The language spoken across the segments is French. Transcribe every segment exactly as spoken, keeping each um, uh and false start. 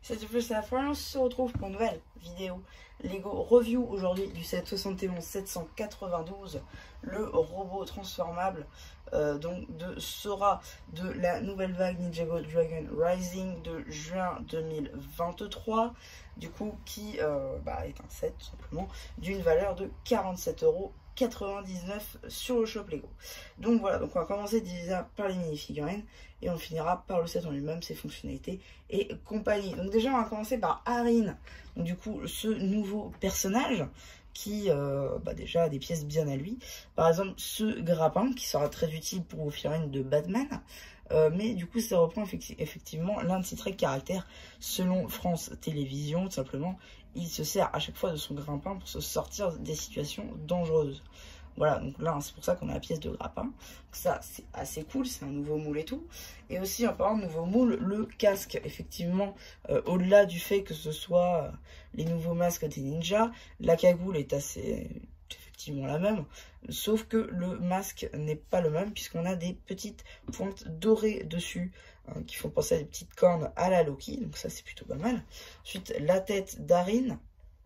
C'était plus la fin, on se retrouve pour une nouvelle vidéo Lego review aujourd'hui du set soixante et onze sept cent quatre-vingt-douze, le robot transformable euh, donc de Sora de la nouvelle vague Ninjago Dragon Rising de juin deux mille vingt-trois, du coup qui euh, bah, est un set tout simplement d'une valeur de quarante-sept euros quatre-vingt-dix-neuf sur le shop Lego. Donc voilà, donc on va commencer déjà par les mini-figurines et on finira par le set en lui-même, ses fonctionnalités et compagnie. Donc déjà on va commencer par Arin, donc du coup ce nouveau personnage qui euh, bah déjà a des pièces bien à lui. Par exemple ce grappin qui sera très utile pour vos figurines de Batman. Euh, mais du coup ça reprend effecti effectivement l'un de ses traits de caractère selon France Télévisions. Tout simplement il se sert à chaque fois de son grappin pour se sortir des situations dangereuses. Voilà, donc là c'est pour ça qu'on a la pièce de grappin. Donc ça c'est assez cool, c'est un nouveau moule et tout. Et aussi en parlant de nouveau moule, le casque effectivement euh, au-delà du fait que ce soit euh, les nouveaux masques des ninjas, la cagoule est assez effectivement la même, sauf que le masque n'est pas le même puisqu'on a des petites pointes dorées dessus hein, qui font penser à des petites cornes à la Loki, donc ça c'est plutôt pas mal. Ensuite la tête d'Arin,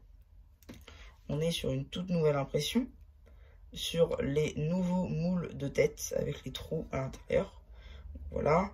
on est sur une toute nouvelle impression sur les nouveaux moules de tête avec les trous à l'intérieur, voilà.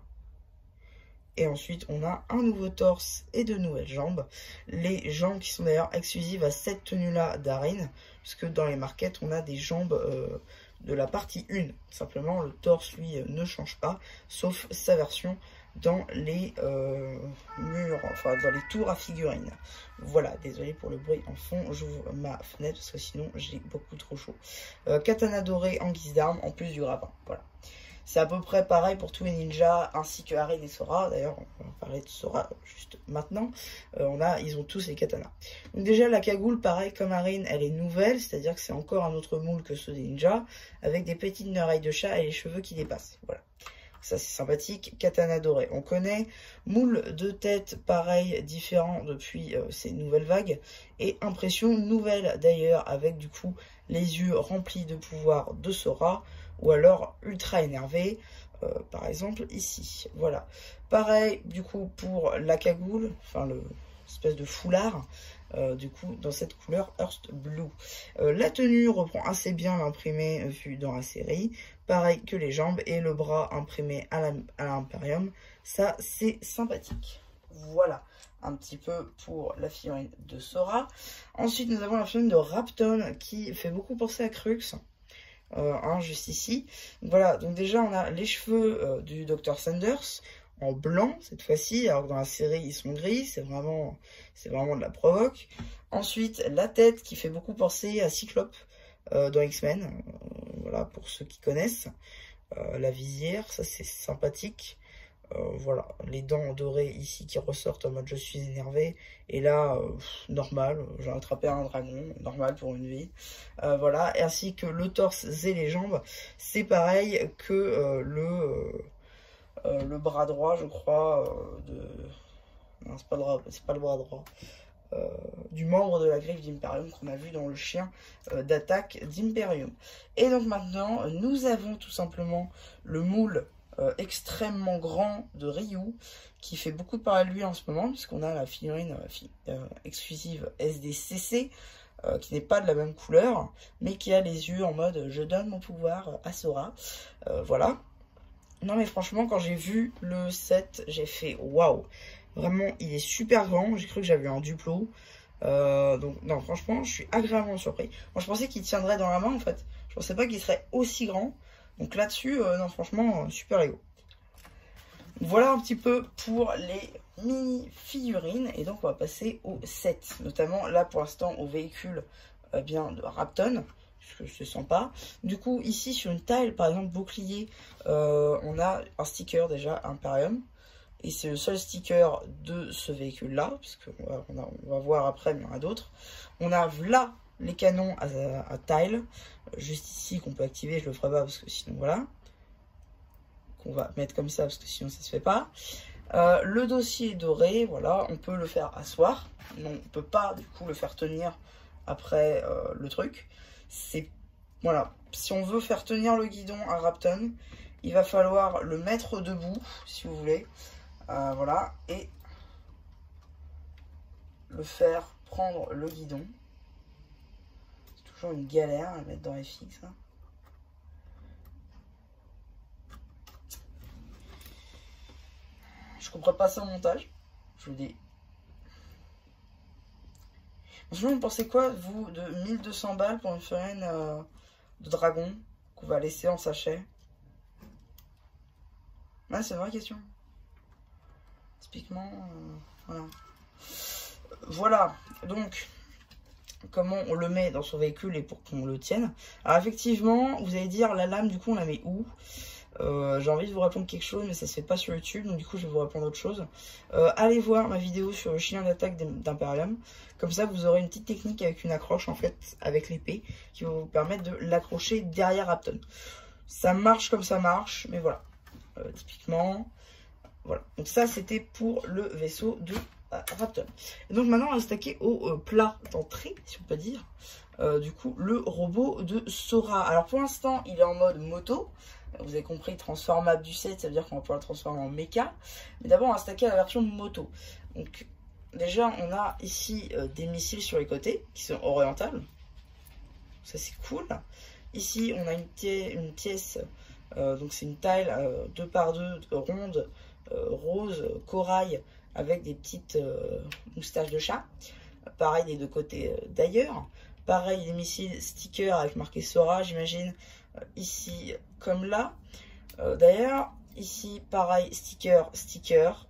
Et ensuite, on a un nouveau torse et de nouvelles jambes. Les jambes qui sont d'ailleurs exclusives à cette tenue-là d'Arin, puisque dans les marquettes, on a des jambes euh, de la partie un. Simplement, le torse, lui, euh, ne change pas, sauf sa version dans les euh, murs, enfin dans les tours à figurines. Voilà, désolé pour le bruit en fond, j'ouvre ma fenêtre parce que sinon j'ai beaucoup trop chaud. Euh, katana doré en guise d'arme, en plus du grappin, voilà. C'est à peu près pareil pour tous les ninjas, ainsi que Arin et Sora. D'ailleurs, on va parler de Sora juste maintenant. Euh, on a, ils ont tous les katanas. Donc déjà, la cagoule, pareil comme Arin, elle est nouvelle. C'est-à-dire que c'est encore un autre moule que ceux des ninjas, avec des petites oreilles de chat et les cheveux qui dépassent. Voilà. Ça, c'est sympathique. Katana doré, on connaît. Moule de tête, pareil, différent depuis euh, ces nouvelles vagues. Et impression nouvelle, d'ailleurs, avec du coup les yeux remplis de pouvoir de Sora. Ou alors ultra énervé, euh, par exemple ici. Voilà. Pareil, du coup, pour la cagoule, enfin le espèce de foulard, euh, du coup, dans cette couleur Earth Blue. Euh, la tenue reprend assez bien l'imprimé vu dans la série. Pareil que les jambes et le bras imprimé à l'Imperium. Ça, c'est sympathique. Voilà. Un petit peu pour la figurine de Sora. Ensuite, nous avons la figurine de Rapton qui fait beaucoup penser à Crux. Euh, hein, juste ici. Voilà, donc déjà on a les cheveux euh, du docteur Sanders en blanc cette fois-ci, alors que dans la série ils sont gris, c'est vraiment, c'est vraiment de la provoque. Ensuite la tête qui fait beaucoup penser à Cyclope euh, dans X-Men, euh, voilà pour ceux qui connaissent. Euh, la visière, ça c'est sympathique. Euh, voilà, les dents dorées ici qui ressortent en mode je suis énervé. Et là, euh, pff, normal, j'ai attrapé un dragon, normal pour une vie. Euh, voilà, ainsi que le torse et les jambes, c'est pareil que euh, le, euh, le bras droit, je crois, euh, de... Non, c'est pas, pas le bras droit. Euh, du membre de la griffe d'Imperium qu'on a vu dans le chien euh, d'attaque d'Imperium. Et donc maintenant, nous avons tout simplement le moule Euh, extrêmement grand de Ryu qui fait beaucoup parler de lui en ce moment puisqu'on a la figurine euh, fi euh, exclusive S D C C euh, qui n'est pas de la même couleur mais qui a les yeux en mode je donne mon pouvoir à Sora. Euh, voilà. Non mais franchement quand j'ai vu le set j'ai fait waouh, vraiment il est super grand, j'ai cru que j'avais un Duplo. Euh, donc non franchement je suis agréablement surpris. Moi je pensais qu'il tiendrait dans la main en fait, je pensais pas qu'il serait aussi grand. Donc là-dessus, euh, non franchement, euh, super Lego. Voilà un petit peu pour les mini figurines. Et donc on va passer au set. Notamment là pour l'instant au véhicule euh, bien de Rapton. Puisque c'est sympa. Du coup ici sur une taille par exemple bouclier, euh, on a un sticker déjà Imperium. Et c'est le seul sticker de ce véhicule là. Puisqu'on va, on a, on va voir après mais il y en a d'autres. On a là les canons à, à, à tile. Juste ici qu'on peut activer, je le ferai pas parce que sinon voilà, qu'on va mettre comme ça parce que sinon ça se fait pas. Euh, le dossier doré, voilà, on peut le faire asseoir, non, on peut pas du coup le faire tenir après euh, le truc. C'est voilà, si on veut faire tenir le guidon à Rapton, il va falloir le mettre debout si vous voulez, euh, voilà, et le faire prendre le guidon. C'est toujours une galère à le mettre dans F X. Hein. Je comprends pas ça au montage. Je vous dis. Franchement, vous pensez quoi, vous, de mille deux cents balles pour une figurine euh, de dragon qu'on va laisser en sachet? Ouais, c'est une vraie question. Typiquement, euh, voilà. Voilà, donc, comment on le met dans son véhicule et pour qu'on le tienne. Alors effectivement, vous allez dire, la lame, du coup, on la met où? euh, J'ai envie de vous répondre quelque chose, mais ça se fait pas sur YouTube, donc du coup, je vais vous répondre autre chose. Euh, allez voir ma vidéo sur le chien d'attaque d'Imperium. Comme ça, vous aurez une petite technique avec une accroche, en fait, avec l'épée, qui va vous permettre de l'accrocher derrière Rapton. Ça marche comme ça marche, mais voilà. Euh, typiquement, voilà. Donc ça, c'était pour le vaisseau de euh, Rapton. Et donc maintenant, on va s'attaquer au euh, plat d'entrée, si on peut dire. Euh, du coup, le robot de Sora. Alors pour l'instant, il est en mode moto. Vous avez compris, transformable du sept, ça veut dire qu'on va pouvoir le transformer en méca. Mais d'abord, on va s'attaquer à la version moto. Donc déjà, on a ici euh, des missiles sur les côtés qui sont orientables. Ça, c'est cool. Ici, on a une, une pièce, euh, donc c'est une taille euh, deux par deux ronde, euh, rose, corail, avec des petites euh, moustaches de chat. Pareil des deux côtés euh, d'ailleurs. Pareil, les missiles stickers avec marqué Sora, j'imagine, euh, ici comme là. Euh, d'ailleurs, ici, pareil, sticker, sticker,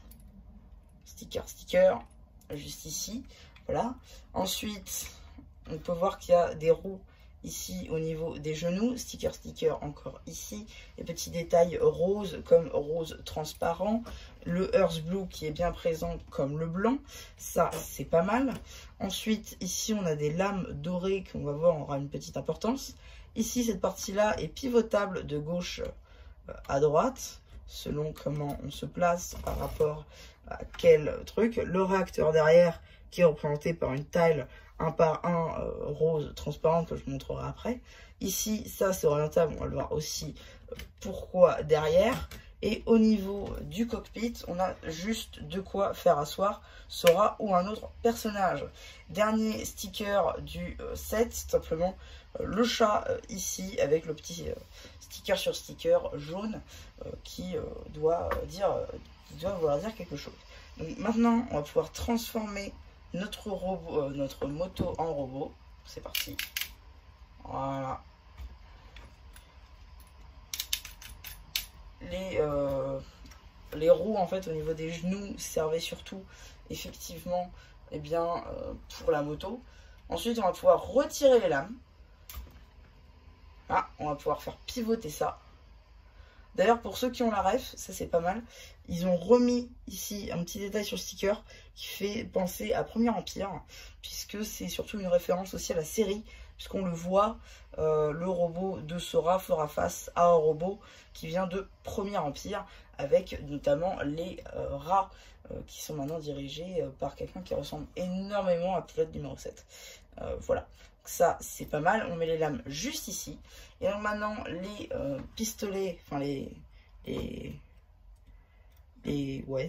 sticker, sticker, juste ici. Voilà. Ensuite, on peut voir qu'il y a des roues ici au niveau des genoux, sticker sticker encore ici, les petits détails roses comme rose transparent, le Earth Blue qui est bien présent comme le blanc, ça c'est pas mal. Ensuite ici on a des lames dorées qu'on va voir aura une petite importance. Ici cette partie là est pivotable de gauche à droite selon comment on se place par rapport à quel truc. Le réacteur derrière qui est représenté par une tile un par un euh, rose transparente que je vous montrerai après. Ici, ça c'est orientable, on va le voir aussi euh, pourquoi derrière. Et au niveau du cockpit, on a juste de quoi faire asseoir Sora ou un autre personnage. Dernier sticker du euh, set, simplement euh, le chat euh, ici avec le petit euh, sticker sur sticker jaune euh, qui euh, doit dire, euh, qui doit vouloir dire quelque chose. Donc maintenant, on va pouvoir transformer notre robot, euh, notre moto en robot. C'est parti. Voilà. Les, euh, les roues en fait au niveau des genoux servaient surtout effectivement eh bien, euh, pour la moto. Ensuite on va pouvoir retirer les lames. Ah, on va pouvoir faire pivoter ça. D'ailleurs, pour ceux qui ont la ref, ça c'est pas mal, ils ont remis ici un petit détail sur le sticker qui fait penser à Premier Empire, puisque c'est surtout une référence aussi à la série, puisqu'on le voit, euh, le robot de Sora fera face à un robot qui vient de Premier Empire, avec notamment les euh, rats euh, qui sont maintenant dirigés euh, par quelqu'un qui ressemble énormément à pilote numéro sept. Euh, voilà. Ça c'est pas mal, on met les lames juste ici. Et donc maintenant les euh, pistolets, enfin les, les, les, ouais,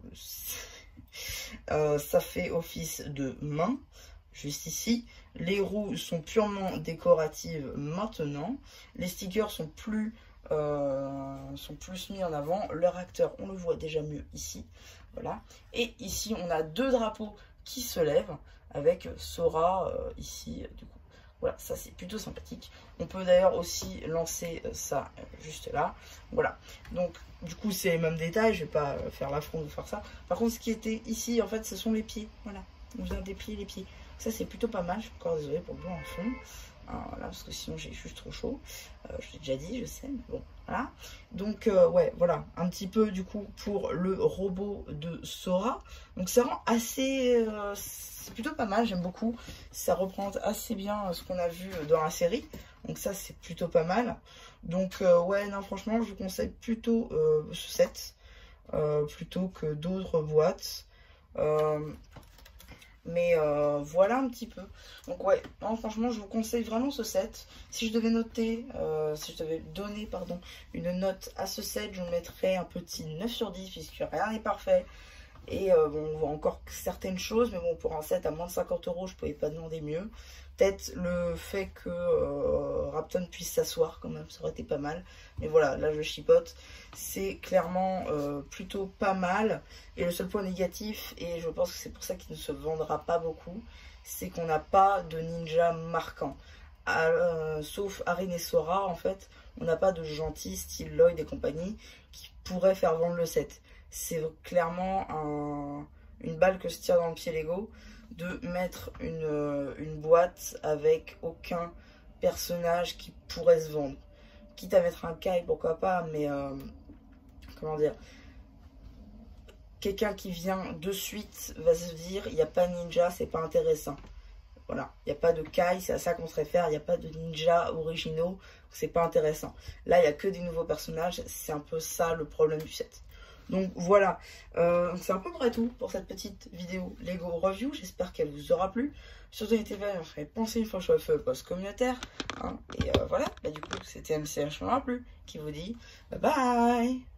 euh, ça fait office de main, juste ici. Les roues sont purement décoratives maintenant. Les stickers sont plus, euh, sont plus mis en avant. Le réacteur, on le voit déjà mieux ici, voilà. Et ici on a deux drapeaux qui se lèvent avec Sora euh, ici du coup. Voilà, ça c'est plutôt sympathique. On peut d'ailleurs aussi lancer ça euh, juste là. Voilà, donc du coup c'est les mêmes détails, je vais pas faire l'affront de faire ça. Par contre ce qui était ici en fait ce sont les pieds. Voilà, on vient déplier les pieds. Ça c'est plutôt pas mal, je suis encore désolée pour le blanc en fond. Hein, voilà, parce que sinon j'ai juste trop chaud. Euh, je l'ai déjà dit, je sais, mais bon, voilà. Donc, euh, ouais, voilà, un petit peu du coup pour le robot de Sora. Donc, ça rend assez. Euh, c'est plutôt pas mal, j'aime beaucoup. Ça représente assez bien ce qu'on a vu dans la série. Donc, ça, c'est plutôt pas mal. Donc, euh, ouais, non, franchement, je vous conseille plutôt euh, ce set euh, plutôt que d'autres boîtes. Euh, Mais euh, voilà un petit peu. Donc ouais, non, franchement, je vous conseille vraiment ce set. Si je devais noter, euh, si je devais donner, pardon, une note à ce set, je mettrais un petit neuf sur dix, puisque rien n'est parfait. Et euh, bon, on voit encore certaines choses, mais bon, pour un set à moins de cinquante euros, je pouvais pas demander mieux. Peut-être le fait que euh, Rapton puisse s'asseoir quand même, ça aurait été pas mal. Mais voilà, là je chipote. C'est clairement euh, plutôt pas mal. Et le seul point négatif, et je pense que c'est pour ça qu'il ne se vendra pas beaucoup, c'est qu'on n'a pas de ninja marquant. Euh, sauf Arin et Sora, en fait, on n'a pas de gentils style Lloyd et compagnie qui pourraient faire vendre le set. C'est clairement un, une balle que se tire dans le pied Lego de mettre une, une boîte avec aucun personnage qui pourrait se vendre. Quitte à mettre un Kai, pourquoi pas, mais euh, comment dire, quelqu'un qui vient de suite va se dire, il n'y a pas ninja, c'est pas intéressant. Voilà, il n'y a pas de Kai, c'est à ça qu'on se réfère, il n'y a pas de ninja originaux, c'est pas intéressant. Là, il n'y a que des nouveaux personnages, c'est un peu ça le problème du set. Donc voilà, euh, c'est à peu près tout pour cette petite vidéo Lego Review. J'espère qu'elle vous aura plu. Surtout n'hésitez pas à me faire penser une fois sur le feu post communautaire. Hein, et euh, voilà, bah, du coup c'était M C H plus qui vous dit bye bye.